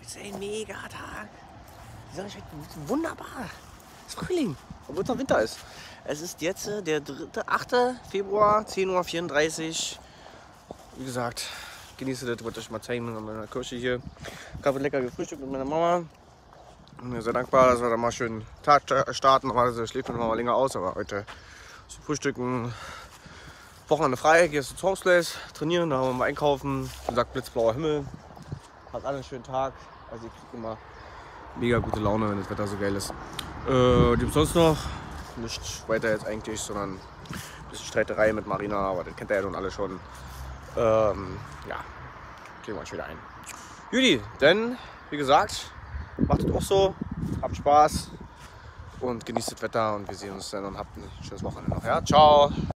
ist ein mega Tag. Die Sonne scheint wunderbar. Es ist Frühling, obwohl es noch Winter ist. Es ist jetzt der 8. Februar, 10:34 Uhr. Wie gesagt, genieße das, wollte ich mal zeigen in meiner Küche hier. Ich habe lecker gefrühstückt mit meiner Mama. Ich bin sehr dankbar, dass wir da mal schön Tag starten. Normalerweise schläft man mal länger aus, aber heute zum Frühstücken. Wochenende frei, gehst zu Homeplace, trainieren, da haben wir mal einkaufen. Wie gesagt, blitzblauer Himmel. Hat alle einen schönen Tag. Also ich kriege immer mega gute Laune, wenn das Wetter so geil ist. Gibt sonst noch nicht weiter jetzt eigentlich, sondern ein bisschen Streiterei mit Marina, aber das kennt ihr ja nun alle schon. Ja, kriegen wir uns wieder ein. Judy, denn wie gesagt, macht es auch so, habt Spaß und genießt das Wetter und wir sehen uns dann und habt ein schönes Wochenende noch. Ja, ciao!